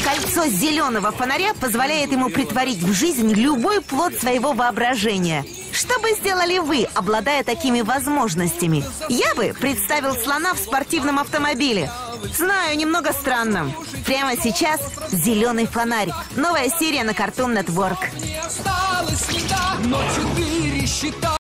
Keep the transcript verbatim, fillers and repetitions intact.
Кольцо зеленого фонаря позволяет ему притворить в жизнь любой плод своего воображения. Что бы сделали вы, обладая такими возможностями? Я бы представил слона в спортивном автомобиле. Знаю, немного странно. Прямо сейчас «Зеленый фонарь». Новая серия на Cartoon Network.